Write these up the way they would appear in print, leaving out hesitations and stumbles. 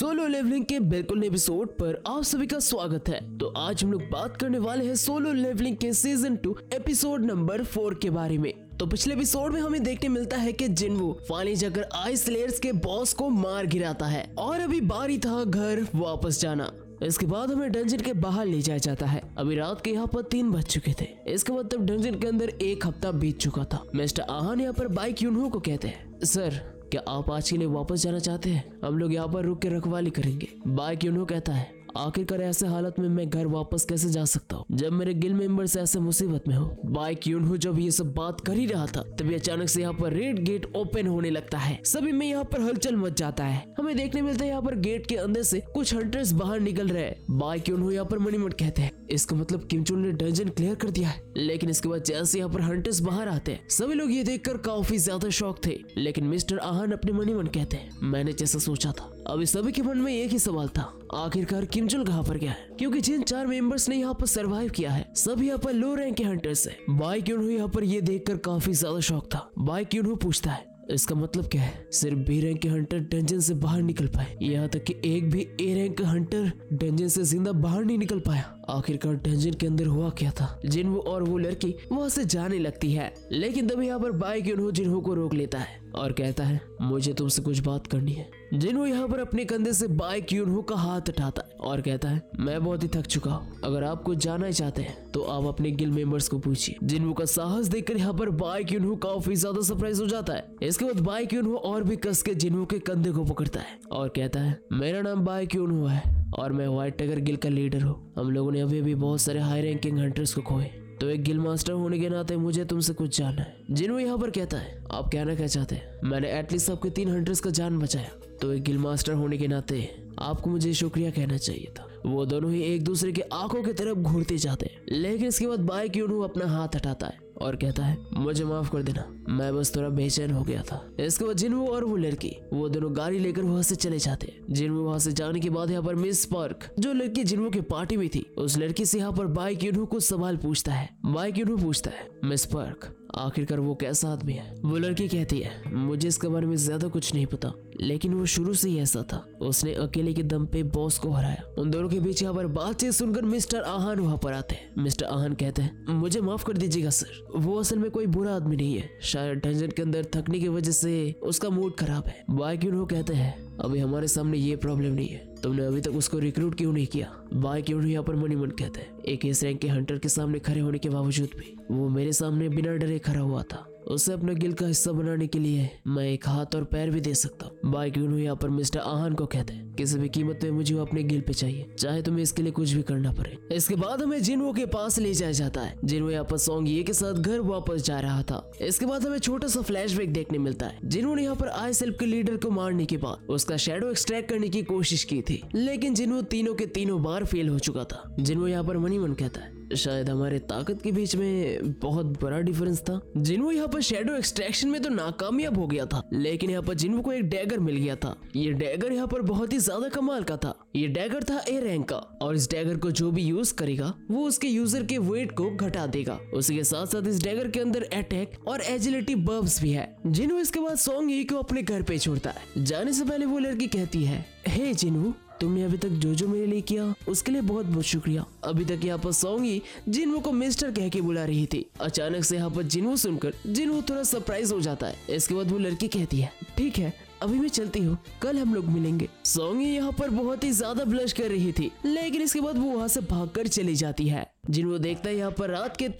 Solo levelling के बिल्कुल नए एपिसोड पर आप सभी का स्वागत है। तो आज हम लोग बात करने वाले हैं सोलो लेवलिंग के सीजन 2 एपिसोड नंबर 4 के बारे में। तो पिछले एपिसोड में हमें देखने मिलता है कि जिनवू फाइनली जाकर आइस स्लेयर्स के बॉस को मार गिराता है और अभी बारी था घर वापस जाना। इसके बाद हमें डंजन के बाहर ले जाया जाता है। अभी रात के यहाँ पर 3 बज चुके थे। इसके बाद तब डंजन के अंदर 1 हफ्ता बीत चुका था। मिस्टर आहान यहाँ पर बाई क्यूनहो को कहते हैं, सर क्या आप आज के लिए वापस जाना चाहते हैं? हम लोग यहाँ पर रुक के रखवाली करेंगे। बाई क्यूनहो कहता है, आखिरकार ऐसे हालत में मैं घर वापस कैसे जा सकता हूँ जब मेरे गिल मेंबर्स ऐसे मुसीबत में हो। बाई क्यूनहो जब ये सब बात कर ही रहा था तभी अचानक से यहाँ पर रेड गेट ओपन होने लगता है। सभी में यहाँ पर हलचल मच जाता है। हमें देखने मिलता है यहाँ पर गेट के अंदर से कुछ हंटर्स बाहर निकल रहे हैं। बाई क्यूनहो यहाँ पर मणिमट कहते हैं, इसका मतलब किम चुन ने डंजन क्लियर कर दिया है। लेकिन इसके बाद जैसे यहाँ पर हंटर्स बाहर आते हैं सभी लोग ये देखकर काफी ज्यादा शॉक थे। लेकिन मिस्टर आहान अपने मणिमन कहते हैं, मैंने जैसा सोचा था। अभी सभी के मन में एक ही सवाल था, आखिरकार किम चुन कहाँ पर गया है? क्योंकि जिन 4 मेंबर्स ने यहाँ पर सरवाइव किया है सब यहाँ पर लो रैंक के हंटर्स है। बाई क्यूनहो यहाँ पर ये देखकर काफी ज्यादा शॉक था। बाई क्यूनहो पूछता है, इसका मतलब क्या है? सिर्फ बी रैंक के हंटर डंजन से बाहर निकल पाए, यहाँ तक कि एक भी ए रैंक का हंटर डंजन से जिंदा बाहर नहीं निकल पाया। आखिरकार डंजन के अंदर हुआ क्या था? जिनवू और वो लड़की वहाँ से जाने लगती है। लेकिन तभी यहाँ पर बाई क्यूनहो जिनवू को रोक लेता है और कहता है, मुझे तुमसे कुछ बात करनी है। जिनवू यहाँ पर अपने कंधे से बाई क्यूनहो का हाथ उठाता है और कहता है, मैं बहुत ही थक चुका हूँ। अगर आप कुछ जानना ही चाहते हैं तो आप अपने गिल मेंबर्स को पूछिए। जिनवू का साहस देखकर यहाँ पर बाई क्यूनहो काफी ज्यादा सरप्राइज हो जाता है। इसके बाद बाई क्यूनहो और भी कस के जिनवू के कंधे को पकड़ता है और कहता है, मेरा नाम बाई क्यूनहो है और मैं व्हाइट टाइगर गिल का लीडर हूँ। हम लोगों ने अभी भी बहुत सारे हाई रैंकिंग हंटर्स को खोए, तो एक गिल मास्टर होने के नाते मुझे तुमसे कुछ जानना है। जिनवू यहाँ पर कहता है, आप कहना क्या चाहते हैं? मैंने एटलीस्ट आपके 3 हंटर्स का जान बचाया, तो एक गिल मास्टर होने के नाते आपको मुझे शुक्रिया कहना चाहिए था। वो दोनों ही एक दूसरे के आंखों की तरफ घूरते जाते हैं। लेकिन इसके बाद बाई क्यूनहो अपना हाथ हटाता है और कहता है, मुझे माफ कर देना, मैं बस थोड़ा बेचैन हो गया था। इसके बाद जिनवू और वो लड़की वो दोनों गाड़ी लेकर वहां से चले जाते हैं। जिनवू वहां से जाने के बाद यहाँ पर मिस पार्क जो लड़की जिनवू की पार्टी में थी उस लड़की से यहाँ पर बाई क्यूनहो कुछ सवाल पूछता है। बाई क्यूनहो पूछता है, मिस पार्क आखिरकार वो कैसा आदमी है? वो लड़की कहती है, मुझे इसके बारे में ज्यादा कुछ नहीं पता, लेकिन वो शुरू से ही ऐसा था। उसने अकेले के दम पे बॉस को हराया। उन दोनों के बीच यहाँ पर बातचीत सुनकर मिस्टर आहान वहाँ पर आते हैं। मिस्टर आहान कहते हैं, मुझे माफ कर दीजिएगा सर, वो असल में कोई बुरा आदमी नहीं है। शायद डंजन के अंदर थकने की वजह से उसका मूड खराब है। बाई क्यूनहो कहते हैं, अभी हमारे सामने ये प्रॉब्लम नहीं है, तुमने अभी तक उसको रिक्रूट क्यों नहीं किया? बाई क्यूनहो यहाँ पर मनी मन कहते हैं, एक इस रैंक के हंटर के सामने खड़े होने के बावजूद भी वो मेरे सामने बिना डरे खड़ा हुआ था। उसे अपने गिल का हिस्सा बनाने के लिए मैं एक हाथ और पैर भी दे सकता हूँ। बाई क्यूनहो यहाँ पर मिस्टर आहान को कहते हैं, किसी भी कीमत पे मुझे वो अपने गिल पे चाहिए, चाहे तुम्हें इसके लिए कुछ भी करना पड़े। इसके बाद हमें जिनवू के पास ले जाया जाता है। जिनवू यहाँ पर सॉन्ग ये के साथ घर वापस जा रहा था। इसके बाद हमें छोटा सा फ्लैशबैक देखने मिलता है। जिनवू ने यहाँ पर आइस एल्फ के लीडर को मारने के बाद उसका शैडो एक्सट्रैक्ट करने की कोशिश की थी, लेकिन जिनवू तीनों के तीनों बार फेल हो चुका था। जिनवू यहाँ पर मनी मन कहता है, शायद हमारे ताकत के बीच में बहुत बड़ा डिफरेंस था। जिनवू यहाँ पर शैडो एक्सट्रैक्शन में तो नाकामयाब हो गया था, लेकिन यहाँ पर जिनवू को एक डैगर मिल गया था। ये डैगर यहाँ पर बहुत ही ज्यादा कमाल का था। ये डैगर था ए रैंक का और इस डैगर को जो भी यूज करेगा वो उसके यूजर के वेट को घटा देगा। उसी के साथ साथ इस डैगर के अंदर अटैक और एजिलिटी बफ्स भी है। जिनवू इसके बाद सॉन्ग ये को अपने घर पे छोड़ता है। जाने से पहले वो लड़की कहती है, हे जिनवू, तुमने अभी तक जो मेरे लिए किया उसके लिए बहुत बहुत शुक्रिया। अभी तक यहाँ पर सॉन्गी जिनवू को मिस्टर कह के बुला रही थी। अचानक से यहाँ पर जिनवू सुनकर जिनवू थोड़ा सरप्राइज हो जाता है। इसके बाद वो लड़की कहती है, ठीक है अभी मैं चलती हूँ, कल हम लोग मिलेंगे। सॉन्गी यहाँ पर बहुत ही ज्यादा ब्लश कर रही थी, लेकिन इसके बाद वो वहाँ से भागकर चली जाती है। जिनवू देखता है यहाँ पर रात के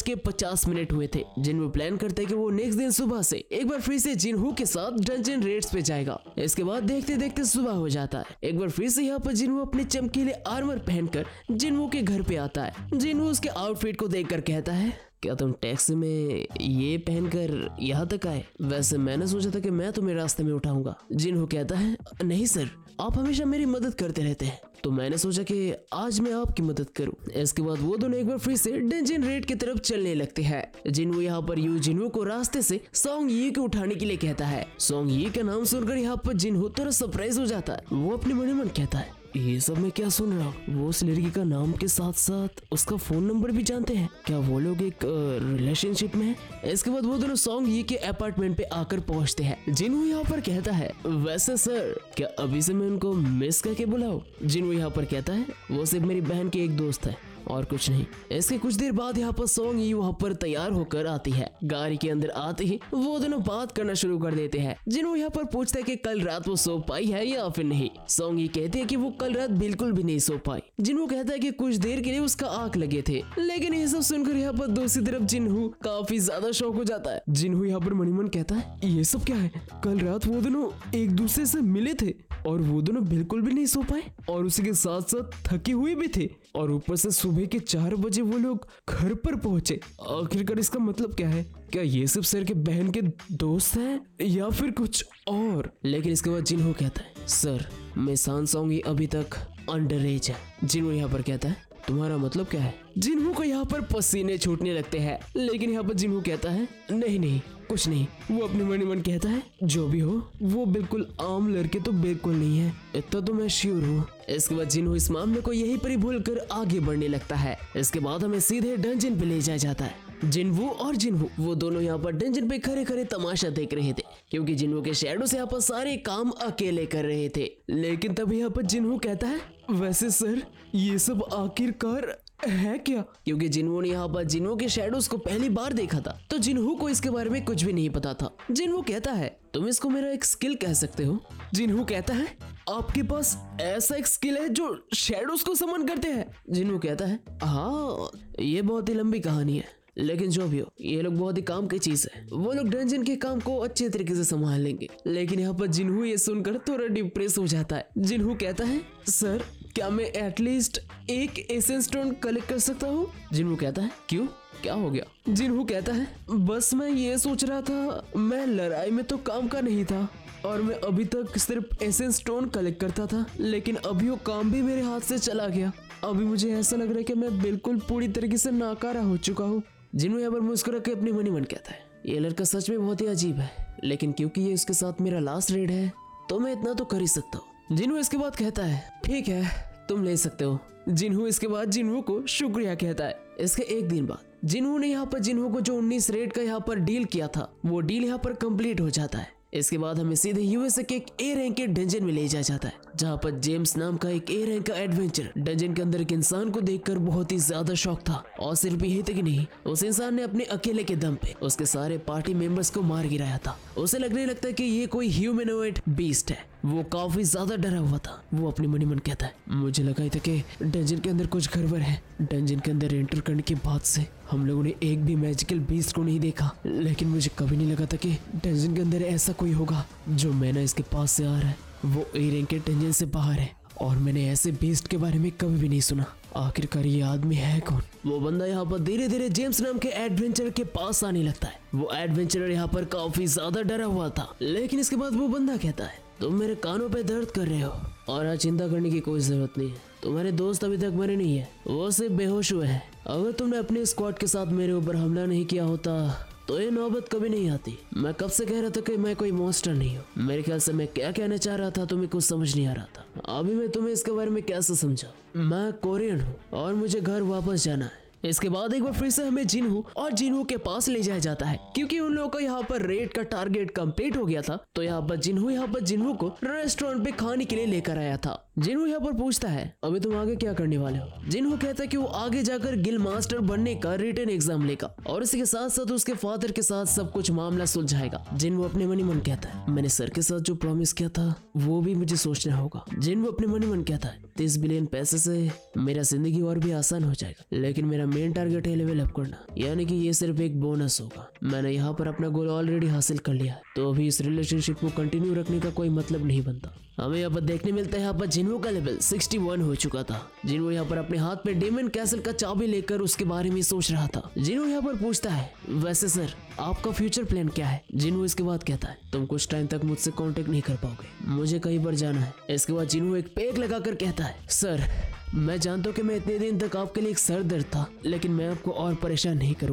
3:50 हुए थे। जिनवू प्लान करते है कि वो नेक्स्ट दिन सुबह से एक बार फिर से जिनहू के साथ डंजन रेड्स पे जाएगा। इसके बाद देखते देखते सुबह हो जाता है। एक बार फिर से यहाँ पर जिनवू अपने चमकीले आर्मर पहनकर जिनवू के घर पे आता है। जिनवू उसके आउटफिट को देखकर कहता है, क्या तुम टैक्सी में ये पहनकर यहाँ तक आए? वैसे मैंने सोचा था कि मैं तुम्हें रास्ते में उठाऊंगा। जिनहू कहता है, नहीं सर, आप हमेशा मेरी मदद करते रहते हैं, तो मैंने सोचा कि आज मैं आपकी मदद करूं। इसके बाद वो दोनों एक बार फिर से डंजन रेड की तरफ चलने लगते हैं। जिनवू यहाँ पर यू जिनवू को रास्ते से सॉन्ग ये को उठाने के लिए कहता है। सॉन्ग ये का नाम सुनकर यहाँ पर जिनवू थोड़ा सरप्राइज हो जाता है। वो अपने मन में कहता है, ये सब मैं क्या सुन रहा हूँ? वो उस लड़की का नाम के साथ साथ उसका फोन नंबर भी जानते हैं? क्या वो लोग एक रिलेशनशिप में है? इसके बाद वो दोनों सॉन्ग ये के अपार्टमेंट पे आकर पहुंचते हैं। जिनवू यहाँ पर कहता है, वैसे सर क्या अभी से मैं उनको मिस करके बुलाऊं? जिनवू यहाँ पर कहता है, वो सिर्फ मेरी बहन की एक दोस्त है और कुछ नहीं। इसके कुछ देर बाद यहाँ पर सॉन्ग ही वहाँ पर तैयार होकर आती है। गाड़ी के अंदर आते ही वो दोनों बात करना शुरू कर देते हैं। जिन्हों यहाँ पर पूछता है कि कल रात वो सो पाई है या फिर नहीं। सॉन्ग ही कहते हैं कि वो कल रात बिल्कुल भी नहीं सो पाई। जिन्हों कहता है कि कुछ देर के लिए उसका आंख लगे थे। लेकिन ये सब सुनकर यहाँ पर दूसरी तरफ जिन्हू काफी ज्यादा शौक हो जाता है। जिन्हू यहाँ पर मनी मन कहता है, ये सब क्या है? कल रात वो दोनों एक दूसरे से मिले थे और वो दोनों बिल्कुल भी नहीं सो पाए और उसी के साथ साथ थके हुए भी थे और ऊपर से सुबह के 4 बजे वो लोग घर पर पहुंचे। आखिरकार इसका मतलब क्या है? क्या ये सब सर के बहन के दोस्त हैं या फिर कुछ और? लेकिन इसके बाद जिन्हू कहता है, सर मैं सॉन्ग अभी तक अंडर एज है। जिन्हू यहाँ पर कहता है, तुम्हारा मतलब क्या है? जिन्हू को यहाँ पर पसीने छूटने लगते हैं। लेकिन यहाँ पर जिन्हू कहता है, नहीं कुछ नहीं। वो अपने मन ही मन कहता है, जो भी हो वो बिल्कुल आम लड़के तो बिल्कुल नहीं है, इतना तो मैं श्योर हूँ। इसके बाद जिन्हू इस मामले को यहीं पर ही भूलकर आगे बढ़ने लगता है। इसके बाद हमें सीधे डंजन पे ले जाया जाता है। जिन्हू और जिन्हू वो दोनों यहाँ पर डंजन पे खड़े खड़े तमाशा देख रहे थे, क्योंकि जिन्हू के शैडो से यहाँ पर सारे काम अकेले कर रहे थे। लेकिन तभी यहाँ पर जिन्हू कहता है, वैसे सर ये सब आखिरकार है क्या? क्योंकि जिन्हू ने यहाँ पर जिन्हू के शैडोज को पहली बार देखा था, तो जिन्हू को इसके बारे में कुछ भी नहीं पता था। जिन्हू कहता है, तुम इसको मेरा एक स्किल कह सकते हो। जिन्हू कहता है, आपके पास ऐसा एक स्किल है जो शैडोज को समन करते हैं? जिन्हू कहता है, हाँ ये बहुत ही लंबी कहानी है, लेकिन जो भी हो ये लोग बहुत ही काम की चीज है। वो लोग डंजन के काम को अच्छे तरीके से संभाल लेंगे। लेकिन यहाँ पर जिन्हू ये सुनकर थोड़ा डिप्रेस हो जाता है। जिन्हू कहता है, सर क्या मैं एटलीस्ट एक एसेंस स्टोन कलेक्ट कर सकता हूँ? जिन्हू कहता है, क्यों क्या हो गया? जिन्हू कहता है, बस मैं ये सोच रहा था, मैं लड़ाई में तो काम का नहीं था और मैं अभी तक सिर्फ एसेंस स्टोन कलेक्ट करता था, लेकिन अभी वो काम भी मेरे हाथ से चला गया। अभी मुझे ऐसा लग रहा है कि मैं बिल्कुल पूरी तरीके से नाकारा हो चुका हूँ। जिन्हू यहाँ पर मुस्कुरा के अपने मन ही मन कहता है, ये लड़का सच में बहुत ही अजीब है, लेकिन क्योंकि ये उसके साथ मेरा लास्ट रेड है तो मैं इतना तो कर ही सकता हूँ। जिन्हू इसके बाद कहता है, ठीक है तुम ले सकते हो। जिन्हू इसके बाद जिन्हू को शुक्रिया कहता है। इसके एक दिन बाद जिन्हू ने यहाँ पर जिन्हू को जो 19 रेड का यहाँ पर डील किया था, वो डील यहाँ पर कंप्लीट हो जाता है। इसके बाद हमें सीधे यूएसए के एक ए रैंक के डंजन में ले जाया जाता है, जहाँ पर जेम्स नाम का एक ए रैंक का एडवेंचर डंजन के अंदर एक इंसान को देखकर बहुत ही ज्यादा शौक था। और सिर्फ यही तक नहीं, उस इंसान ने अपने अकेले के दम पे उसके सारे पार्टी मेंबर्स को मार गिराया था। उसे लगने लगता है कि ये कोई ह्यूमनोइड बीस्ट है। वो काफी ज्यादा डरा हुआ था। वो अपने मन ही मन कहता है, मुझे लगा था कि डंजन के अंदर कुछ गड़बड़ है। डंजन के अंदर एंटर करने के बाद से हम लोगों ने एक भी मैजिकल बीस्ट को नहीं देखा, लेकिन मुझे कभी नहीं लगा था कि डंजन के अंदर ऐसा कोई होगा। जो मैना इसके पास से आ रहा है वो ए रैंक के डंजन से बाहर है और मैंने ऐसे बीस्ट के बारे में कभी भी नहीं सुना। आखिरकार ये आदमी है कौन? वो बंदा यहाँ पर धीरे धीरे जेम्स नाम के एडवेंचर के पास आने लगता है। वो एडवेंचरर यहाँ पर काफी ज्यादा डरा हुआ था, लेकिन इसके बाद वो बंदा कहता है, तुम मेरे कानों पे दर्द कर रहे हो और आज चिंता करने की कोई जरूरत नहीं है। तुम्हारे दोस्त अभी तक मरे नहीं है, वो सिर्फ बेहोश हुए हैं। अगर तुमने अपने स्क्वाड के साथ मेरे ऊपर हमला नहीं किया होता तो ये नौबत कभी नहीं आती। मैं कब से कह रहा था कि मैं कोई मॉन्स्टर नहीं हूँ। मेरे ख्याल से मैं क्या कहना चाह रहा था तुम्हें कुछ समझ नहीं आ रहा था। अभी मैं तुम्हें इसके बारे में कैसे समझाऊं? मैं कोरियन हूँ और मुझे घर वापस जाना है। इसके बाद एक बार फिर से हमें जिन्हू और जिन्हू के पास ले जाया जाता है, क्योंकि उन लोगों का यहाँ पर रेड का टारगेट कंप्लीट हो गया था। तो यहाँ पर जिन्हू को रेस्टोरेंट पे खाने के लिए लेकर आया था। जिन्हू यहाँ पर पूछता है, अभी तुम आगे क्या करने वाले हो? जिन्हू कहता है कि वो आगे जाकर गिल मास्टर बनने का रिटन एग्जाम लेगा और इसी के साथ साथ उसके फादर के साथ सब कुछ मामला सुलझाएगा। जिन्हू अपने मन ही मन कहता है, मैंने सर के साथ जो प्रॉमिस किया था वो भी मुझे सोचना होगा। जिन्हू अपने मन ही मन कहता है, 30 बिलियन पैसे से मेरा जिंदगी और भी आसान हो जाएगा, लेकिन मेरा मेन टारगेट है लेवल अप करना, यानी कि ये सिर्फ एक बोनस होगा। मैंने यहाँ पर अपना गोल ऑलरेडी हासिल कर लिया है, तो अभी इस रिलेशनशिप को कंटिन्यू रखने का कोई मतलब नहीं बनता। हमें यहाँ पर देखने मिलता है यहाँ पर जिन्हू का लेवल 61 हो चुका था। जिन्हू यहाँ पर अपने हाथ में डेमन कैसल का चाबी लेकर उसके बारे में सोच रहा था। जिन्हू यहाँ पर पूछता है, वैसे सर आपका फ्यूचर प्लान क्या है? जिन्हू इसके बाद कहता है, तुम कुछ टाइम तक मुझसे कांटेक्ट नहीं कर पाओगे, मुझे कहीं पर जाना है। इसके बाद जिन्हू एक पेग लगाकर कहता है, सर मैं जानता हूँ कि मैं इतने दिन तक आपके लिए एक सर दर्द था, लेकिन मैं आपको और परेशान नहीं करूंगा।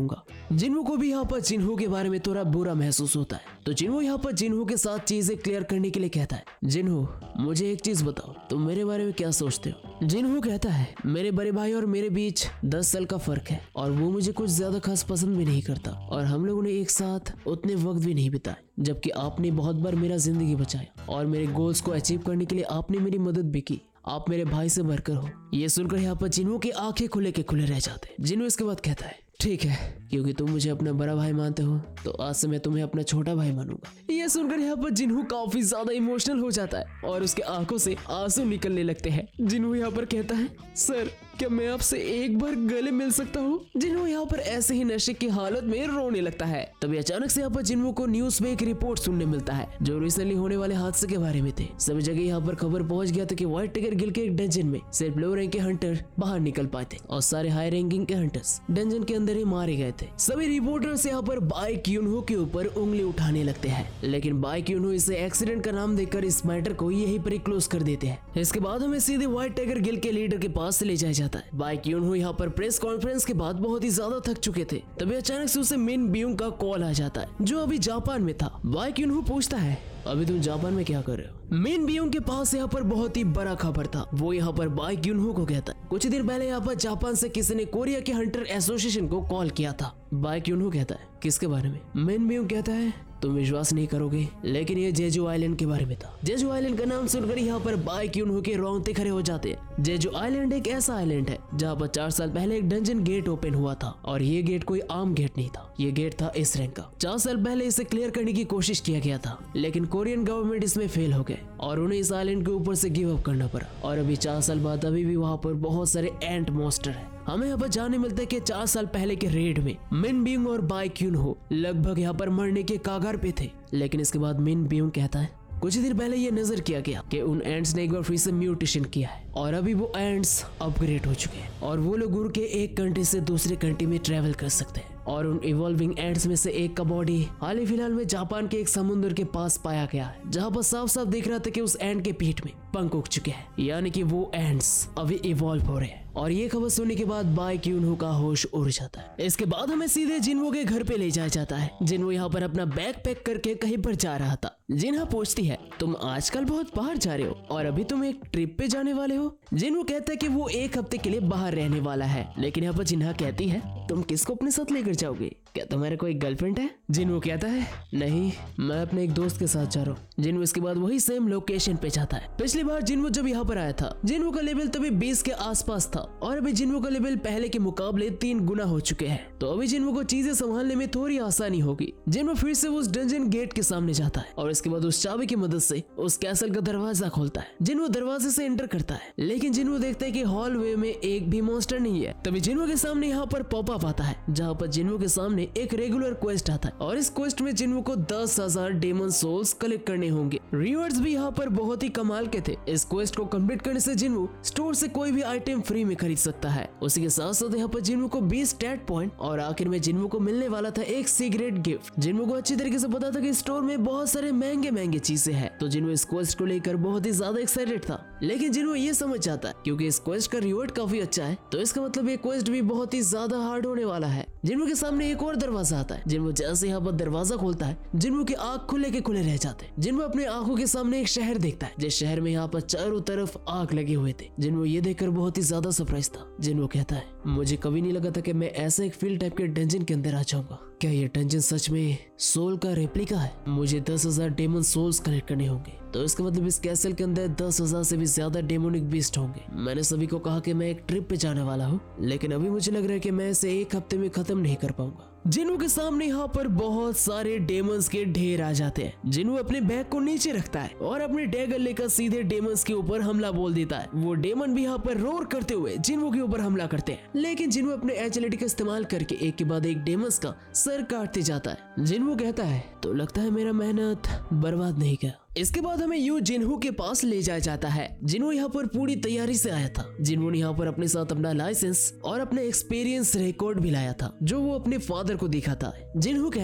जिन्हों को भी यहाँ पर जिन्हों के बारे में थोड़ा बुरा महसूस होता है, तो जिन्हों यहाँ पर जिन्हों के साथ चीजें क्लियर करने के लिए कहता है, जिन्हों मुझे एक चीज बताओ, तुम मेरे बारे में क्या सोचते हो। जिन्हों कहता है, मेरे बड़े भाई और मेरे बीच 10 साल का फर्क है और वो मुझे कुछ ज्यादा खास पसंद भी नहीं करता और हम लोगों ने एक साथ उतने वक्त भी नहीं बिताए, जबकि आपने बहुत बार मेरा जिंदगी बचाया और मेरे गोल्स को अचीव करने के लिए आपने मेरी मदद भी की। आप मेरे भाई से बढ़कर हो। ये सुनकर यहाँ पर जिन्हों की आंखें खुले के खुले रह जाते। जिन्हों इसके बाद कहता है, ठीक है, क्योंकि तुम मुझे अपना बड़ा भाई मानते हो तो आज से मैं तुम्हें अपना छोटा भाई मानूंगा। ये सुनकर यहाँ पर जिन्हों काफी ज्यादा इमोशनल हो जाता है और उसके आंखों से आंसू निकलने लगते हैं। जिन्हों यहाँ पर कहता है, सर क्या मैं आपसे एक बार गले मिल सकता हूँ। जिन्हों यहाँ पर ऐसे ही नशे की हालत में रोने लगता है। तभी अचानक से यहाँ पर जिन्हों को न्यूज में एक रिपोर्ट सुनने मिलता है जो रिसेंटली होने वाले हादसे के बारे में थे। सभी जगह यहाँ पर खबर पहुंच गया था कि व्हाइट टाइगर गिल के एक डंजन में सिर्फ लो रैंक के हंटर बाहर निकल पाए थे और सारे हाई रैंकिंग के हंटर्स डंजन के अंदर ही मारे गए थे। सभी रिपोर्टर्स यहाँ पर बाइक यूनहो के ऊपर उंगली उठाने लगते हैं, लेकिन बाइक यूनहो इसे एक्सीडेंट का नाम देकर इस मैटर को यहीं पर क्लोज कर देते हैं। इसके बाद हमें सीधे व्हाइट टाइगर गिल के लीडर के पास से ले जाया जाता है। बाइक यूनहो यहाँ पर प्रेस कॉन्फ्रेंस के बाद बहुत ही ज्यादा थक चुके थे। तभी अचानक से उसे मिन ब्यूंग का कॉल आ जाता है जो अभी जापान में था। बाइक यूनहो पूछता है, अभी तुम जापान में क्या कर रहे हो। मिन ब्यूंग के पास यहाँ पर बहुत ही बड़ा खबर था। वो यहाँ पर बाइक यूनहो को कहता है, कुछ दिन पहले यहाँ पर जापान से किसी ने कोरिया के हंटर एसोसिएशन को कॉल किया था। बाइक यूनहो कहता है, किसके बारे में। मिन ब्यूंग कहता है, तुम विश्वास नहीं करोगे लेकिन ये जेजू आइलैंड के बारे में था। जेजू आइलैंड का नाम सुनकर यहाँ पर बाइक यूनहो के रोंगटे खड़े हो जाते हैं। जेजू आइलैंड एक ऐसा आइलैंड है जहाँ पर 4 साल पहले एक डंजन गेट ओपन हुआ था और ये गेट कोई आम गेट नहीं था, ये गेट था इस रैंक का। 4 साल पहले इसे क्लियर करने की कोशिश किया गया था लेकिन कोरियन गवर्नमेंट इसमें फेल हो गए और उन्हें इस आइलैंड के ऊपर से गिव अप करना पड़ा और अभी 4 साल बाद अभी भी वहाँ पर बहुत सारे एंट मॉन्स्टर है। हमें यहाँ पर जानने मिलता है कि 4 साल पहले के रेड में मिन ब्यूंग और बाइक यूनहो लगभग यहाँ पर मरने के कागार पे थे, लेकिन इसके बाद मिन ब्यूंग कहता है, कुछ दिन पहले ये नजर किया गया कि उन एंट्स ने एक बार फिर से म्यूटेशन किया है और अभी वो एंट्स अपग्रेड हो चुके हैं और वो लोग उड़ के एक कंट्री से दूसरे कंट्री में ट्रेवल कर सकते हैं। और उन इवॉल्विंग एंट्स में से एक का बॉडी हाल ही फिलहाल में जापान के एक समुद्र के पास पाया गया है, जहाँ पर साफ साफ दिख रहा था कि उस एंट के पीठ में पंख उग चुके हैं, यानी कि वो एंट्स अभी इवॉल्व हो रहे हैं। और ये खबर सुनने के बाद बाइक यूनहो का होश उड़ जाता है। इसके बाद हमें सीधे जिन्हो के घर पे ले जाया जाता है। जिन्हो यहाँ पर अपना बैग पैक करके कहीं पर जा रहा था। जिन्हा पूछती है, तुम आजकल बहुत बाहर जा रहे हो और अभी तुम एक ट्रिप पे जाने वाले हो। जिन्हो कहता है कि वो 1 हफ्ते के लिए बाहर रहने वाला है, लेकिन यहाँ पर जिन्हा कहती है, तुम किसको अपने साथ लेकर जाओगे, क्या तुम्हारा कोई गर्लफ्रेंड है। जिन्हो कहता है, नहीं मैं अपने एक दोस्त के साथ जा रहा हूँ। जिन्हो इसके बाद वही सेम लोकेशन पे जाता है। पिछली बार जिन्हो जब यहाँ पर आया था जिन्हो का लेवल तभी 20 के आसपास था और अभी जिन्हो का लेवल पहले के मुकाबले 3 गुना हो चुके हैं, तो अभी जिन्हो को चीजें संभालने में थोड़ी आसानी होगी। जिन्हो फिर से उस डंजन गेट के सामने जाता है और इसके बाद उस चाबी की मदद से उस कैसल का दरवाजा खोलता है। जिन्हो दरवाजे से एंटर करता है, लेकिन जिन्हो देखता है कि हॉलवे में एक भी मॉन्स्टर नहीं है। तभी जिन्हो के सामने यहाँ पर पॉपअप आता है, जहाँ पर जिन्हो के सामने एक रेगुलर क्वेस्ट आता है और इस क्वेस्ट में जिन्हो को 10,000 डेमन सोल्स कलेक्ट करने होंगे। रिवॉर्ड्स भी यहाँ पर बहुत ही कमाल के थे। इस क्वेस्ट को कंप्लीट करने से जिन्हो स्टोर से कोई भी आइटम फ्री में खरीद सकता है। उसी के साथ साथ यहाँ पर जिन्हो को 20 स्टैट पॉइंट और आखिर में जिन्हो को मिलने वाला था एक सीक्रेट गिफ्ट। जिन्हो को अच्छी तरीके से पता था कि स्टोर में बहुत सारे महंगे चीजें हैं, तो जिन्हो इस क्वेस्ट को लेकर बहुत ही ज्यादा एक्साइटेड था। लेकिन जिन्हो ये समझ जाता है क्योंकि इस क्वेस्ट का रिवॉर्ड काफी अच्छा है, तो इसका मतलब ये क्वेस्ट भी बहुत ही ज्यादा हार्ड होने वाला है। जिन्हो के सामने एक और दरवाजा आता है। जिन्हो जैसे यहाँ पर दरवाजा खोलता है, जिन्हो की आंख खुले के खुले रह जाते हैं। जिन्हो अपने आंखों के सामने एक शहर देखता है, जिस शहर में यहाँ पर चारों तरफ आग लगे हुए थे। जिन्हो ये देखकर बहुत ही ज्यादा सरप्राइज था। जिन्हो कहता है, मुझे कभी नहीं लगा था कि मैं ऐसे एक फील्ड टाइप के डंजन के अंदर आ जाऊंगा। क्या ये डंजन सच में सोल का रेप्लिका है। मुझे 10,000 डेमन सोल्स कलेक्ट करने होंगे, तो इसका मतलब इस कैसल के अंदर 10,000 से भी ज्यादा डेमोनिक बीस्ट होंगे। मैंने सभी को कहा कि मैं एक ट्रिप पे जाने वाला हूँ, लेकिन अभी मुझे लग रहा है कि मैं इसे 1 हफ्ते में खत्म नहीं कर पाऊंगा। जिन्हो के सामने यहाँ पर बहुत सारे डेमंस के ढेर आ जाते हैं। जिन्हो अपने बैग को नीचे रखता है और अपने डैगर लेकर सीधे डेमंस के ऊपर हमला बोल देता है। वो डेमन भी यहाँ पर रोर करते हुए जिन्हो के ऊपर हमला करते हैं, लेकिन जिन्हो अपने एजिलिटी का इस्तेमाल करके एक के बाद एक डेमंस का सर काटते जाता है। जिन्हो कहता है, तो लगता है मेरा मेहनत बर्बाद नहीं गया। इसके बाद हमें यू जिन्हो के पास ले जाया जाता है। जिन्हो यहाँ पर पूरी तैयारी से आया था। जिन्हो ने यहाँ पर अपने साथ अपना लाइसेंस और अपने एक्सपीरियंस रिकॉर्ड भी लाया था, जो वो अपने फादर को दिखाता है। जिन्हो कहता है,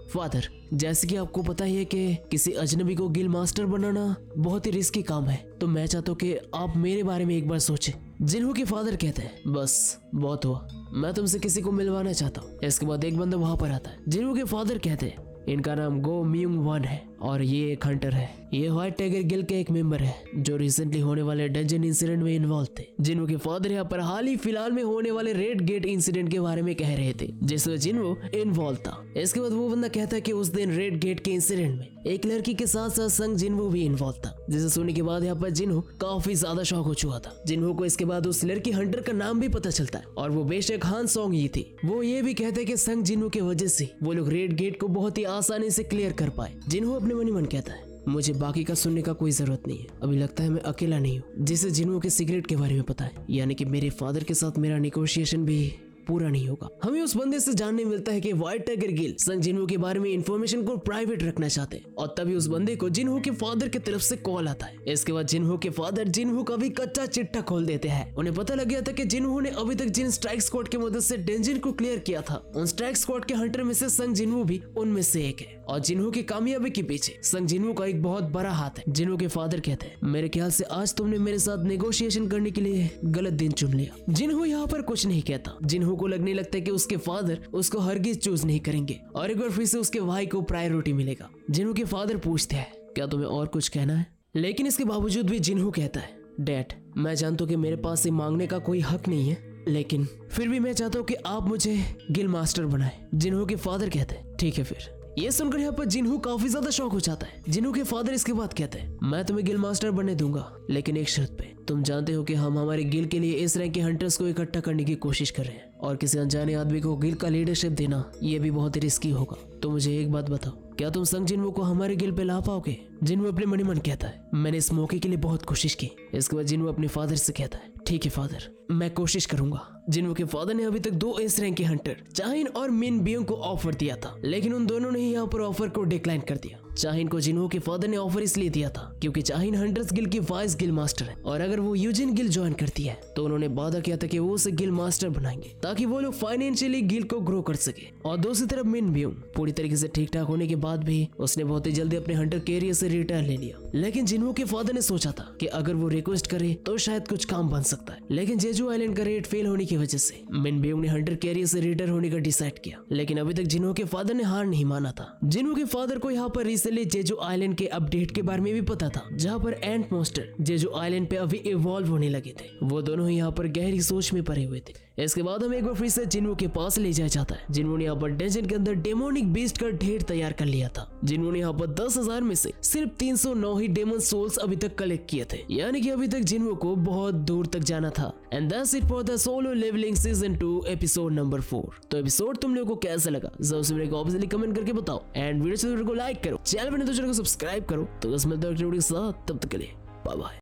फादर, जैसे कि आपको पता ही है कि किसी अजनबी को गिल्ड मास्टर बनाना बहुत ही रिस्की काम है, तो मैं चाहता हूँ कि आप मेरे बारे में एक बार सोचें। जिन्हों के फादर कहते हैं, बस बहुत हुआ, मैं तुमसे किसी को मिलवाना चाहता हूँ। इसके बाद एक बंदा वहां पर आता है। जिन्हों के फादर कहते हैं, इनका नाम गो म्यूंग वन है और ये एक हंटर है। ये व्हाइट टाइगर गिल्ड के एक मेंबर है जो रिसेंटली होने वाले डंजन इंसिडेंट में इन्वॉल्व थे। जिन्हों के फादर यहाँ पर हाल ही फिलहाल में होने वाले रेड गेट इंसिडेंट के बारे में कह रहे थे जिसमें जिन्हो इन्वॉल्व था। इसके बाद वो बंदा कहता है कि उस दिन रेड गेट के इंसिडेंट में एक लड़की के साथ साथ संग जिन्हो भी इन्वॉल्व था, जिसे सुनने के बाद यहाँ पर जिन्हो काफी ज्यादा शॉक हो चुका था। जिन्हो को इसके बाद उस लड़की हंटर का नाम भी पता चलता है और वो बेशक हान सॉन्ग ही थी। वो ये भी कहते हैं कि संग जिन्हो की वजह से वो लोग रेड गेट को बहुत ही आसानी से क्लियर कर पाए। जिन्हो अपने मन ही मन कहता है, मुझे बाकी का सुनने का कोई जरूरत नहीं है, अभी लगता है मैं अकेला नहीं हूँ जिसे जिन्हों के सीक्रेट के बारे में पता है, यानी कि मेरे फादर के साथ मेरा नेगोशिएशन भी पूरा नहीं होगा। हमें उस बंदे से जानने मिलता है कि व्हाइट टाइगर गिल्ड संग जिन्हो के बारे में इंफॉर्मेशन को प्राइवेट रखना चाहते हैं और तभी उस बंदे को जिन्हो के फादर की तरफ से कॉल आता है। इसके बाद जिन्हो के फादर जिन्हो का भी कच्चा चिट्ठा खोल देते हैं। उन्हें पता लग गया था कि जिन्हो ने अभी तक जिन स्ट्राइक स्क्वाड की मदद से डेंजन को क्लियर किया था, उन स्ट्राइक स्क्वाड के हंटर में से संग जिन्हो भी उनमें से एक है और जिन्हो की कामयाबी के पीछे संग जिन्हो का एक बहुत बड़ा हाथ है। जिन्हो के फादर कहते हैं, मेरे ख्याल से आज तुमने मेरे साथ नेगोशिएशन करने के लिए गलत दिन चुन लिया। जिन्हो यहाँ पर कुछ नहीं कहता। जिन्हो को लगने लगता है कि उसके फादर उसको हरगिज चूज नहीं करेंगे और एक बार फिर से उसके भाई को प्रायोरिटी मिलेगा। जिन्हो के फादर पूछते हैं, क्या तुम्हें और कुछ कहना है? लेकिन इसके बावजूद भी जिन्हो कहता है, डैड, मैं जानता हूँ कि मेरे पास से मांगने का कोई हक नहीं है, लेकिन फिर भी मैं चाहता हूँ कि आप मुझे गिल्ड मास्टर बनाएं। जिन्हो के फादर कहते हैं, ठीक है फिर। ये सुनकर यहाँ पर जिन्हो काफी ज्यादा शॉक हो जाता है। जिन्हो के फादर इसके बाद कहते हैं, मैं तुम्हें गिल्ड मास्टर बनने दूंगा, लेकिन एक शर्त पे। तुम जानते हो कि हम हमारे गिल्ड के लिए इस रैंक के हंटर्स को इकट्ठा करने की कोशिश कर रहे हैं और किसी अनजाने आदमी को गिल्ड का लीडरशिप देना ये भी बहुत ही रिस्की होगा। तो मुझे एक बात बताओ, क्या तुम संग जिन्हो को हमारे गिल्ड पे ला पाओगे? जिन्हो अपने मन ही मन कहता है, मैंने इस मौके के लिए बहुत कोशिश की। इसके बाद जिन्हो अपने फादर से कहता है, ठीक है फादर, मैं कोशिश करूंगा। जिन्हो के फादर ने अभी तक 2 इस रैंक के हंटर चाहिन और मिन बियों को ऑफर दिया था, लेकिन उन दोनों ने यहाँ पर ऑफर को डिक्लाइन कर दिया। चाहिन को जिन्हो के फादर ने ऑफर इसलिए दिया था क्योंकि चाहिन हंटर्स गिल्ड की वाइस गिल्ड मास्टर है और अगर वो यूजिन गिल्ड ज्वाइन करती है तो उन्होंने वादा किया था कि वो उसे गिल्ड मास्टर बनाएंगे ताकि वो लोग फाइनेंशियली गिल्ड को ग्रो कर सके। और दूसरी तरफ मिन बियों पूरी तरीके से ठीक ठाक होने के बाद भी उसने बहुत ही जल्दी अपने हंटर कैरियर से रिटायर ले लिया। लेकिन जिन्हो के फादर ने सोचा था कि अगर वो रिक्वेस्ट करे तो शायद कुछ काम बन सकता है, लेकिन जेजू आइलैंड का रेट फेल होने की वजह से मिन बियों ने हंटर कैरियर से रिटायर होने का डिसाइड किया। लेकिन अभी तक जिन्हो के फादर ने हार नहीं माना था। जिन्हो के फादर को यहाँ पर रिसेंटली जेजू आइलैंड के अपडेट के बारे में भी पता था, जहाँ पर एंट मॉन्स्टर जेजू आइलैंड पे अभी इवॉल्व होने लगे थे। वो दोनों ही यहाँ पर गहरी सोच में पड़े हुए थे। इसके बाद हम एक बार फिर से जिन्हो के पास ले जाया जाता है। जिन्हो ने यहाँ पर डंजन के अंदर डेमोनिक बीस्ट का ढेर तैयार कर लिया था। जिन्हो ने यहाँ पर 10,000 में से सिर्फ 309 ही डेमन सोल्स अभी तक कलेक्ट किए थे, यानी कि अभी तक जिन्हो को बहुत दूर तक जाना था। And that's it for the solo levelling season 2 episode number 4। तो एपिसोड तुम लोगों को कैसा लगा जरूर से मेरे को ऑब्वियसली कमेंट करके बताओ एंड वीडियो को लाइक करो, चैनल पर नहीं तो चैनल को सब्सक्राइब करो। तो बस मिलते हैं अगले वीडियो के साथ, तब तक के लिए बाय बाय।